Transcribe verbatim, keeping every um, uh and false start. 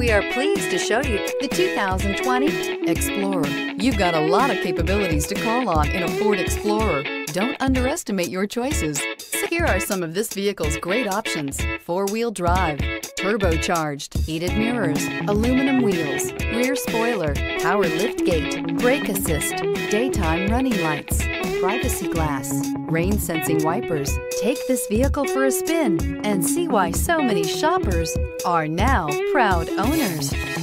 We are pleased to show you the two thousand twenty Explorer. You've got a lot of capabilities to call on in a Ford Explorer. Don't underestimate your choices. So here are some of this vehicle's great options: four-wheel drive, turbocharged, heated mirrors, aluminum wheels, rear spoiler, power liftgate, brake assist, daytime running lights, privacy glass, rain sensing wipers. Take this vehicle for a spin and see why so many shoppers are now proud owners.